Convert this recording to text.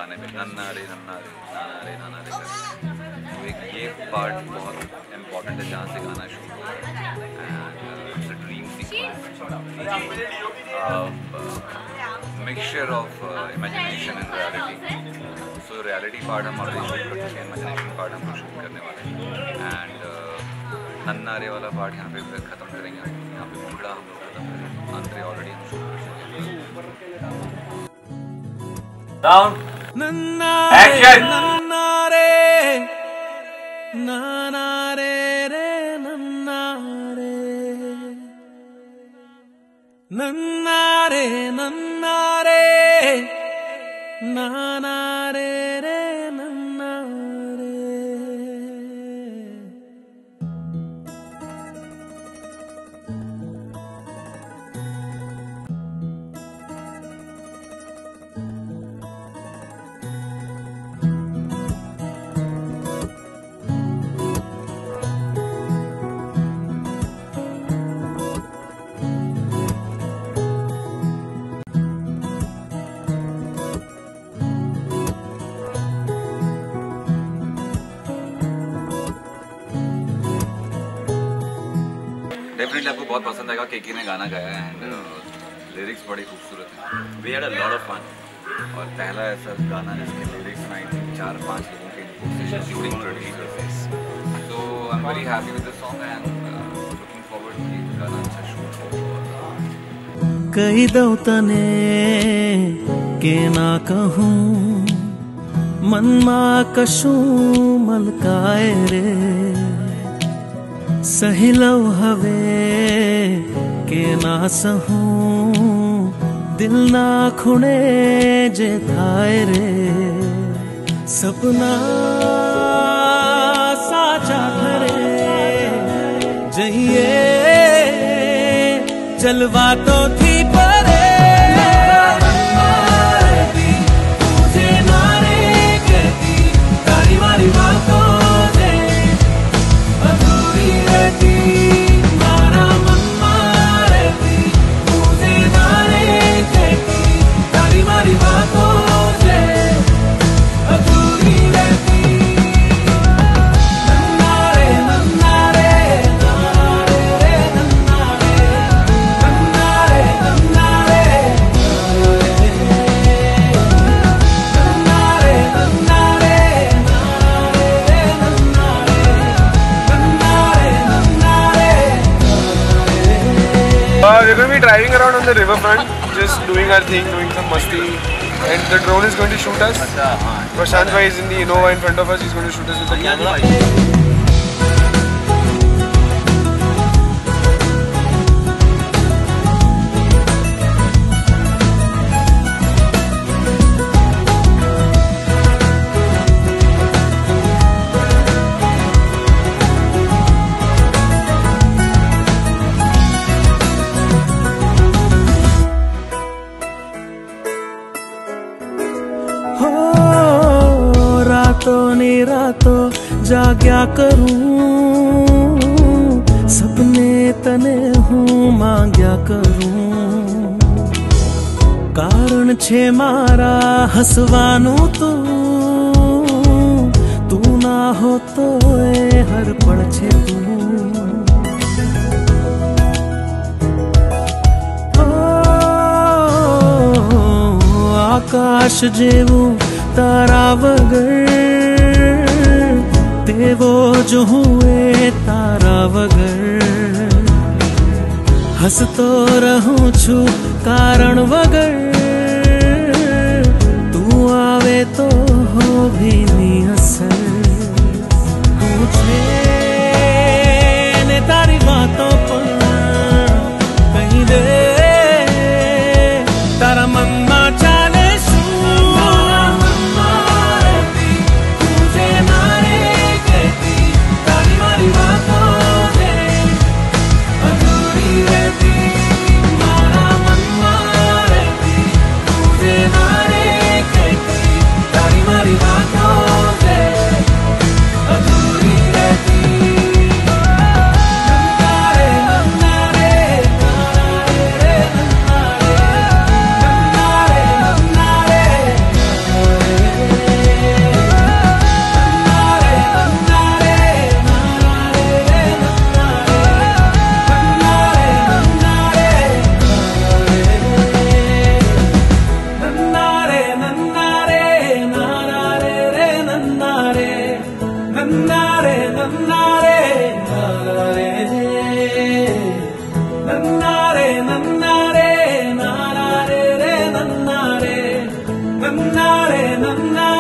गाने में नन्ना रे नाना रे तो ये पार्ट बहुत इम्पोर्टेंट है जहाँ से गाना शुरू हुआ and dream sequence mixture of imagination and reality so reality part हम ऑलरेडी शूट कर चुके हैं इमेजिनेशन पार्ट हम शूट करने वाले हैं एंड नन्ना रे वाला पार्ट यहाँ पे ख़त्म करेंगे यहाँ पे मुंगड़ा हम लोग ख़त्म करेंगे अंतरे ऑलरेडी हम शूट कर चुके हैं डाउन एक्शन नन्ना रे नाना रे रे नन्ना रे नन्ना रे नन्ना रे नाना रे रे नन्ना रे डेफिनेटली आपको बहुत पसंद आएगा केके ने गाना गाया है एंड लिरिक्स बड़ी खूबसूरत हैं we had a lot of fun और पहला ऐसा गाना जिसके लिरिक्स में आई थिंक 4-5 लोगों के इनपुट से including producers so I am very happy with the song and looking forward कि गाना अच्छा शूट हो कही दो तने के ना कहूँ मन मा कशू मलकाए रे सही लव हवे के ना सहूं दिल ना खुणे जे थाए रे सपना साचा धरे जइए जलवा तो थी परे तुझे नारे कहती तारी मारी बातों मारा मन मारती तुझे नारे कहती तारी मारी बातों से अधूरी रहती नन्ना रे नन्ना रे नन्ना रे नन्ना रे नन्ना रे नन्ना रे नन्ना रे नन्ना रे We're going to be driving around on the riverfront, just doing our thing, doing some masti, and the drone is going to shoot us. Prashant bhai is in the Innova in front of us, he's going to shoot us with the camera. रातों जाग्या करूं सपने तने हूँ मांग्या करूं कारण छे मारा हसवानू तू ना हो तो हर पल छे तू आकाश जेवू तारा वगर तेवो जो हुए तारा वगर हंसतो रहूं छू कारण वगर तू आवे तो हो भी नी असर पूछे ने तारी बातों पर कहीं दे तारा मन ना चाले nannare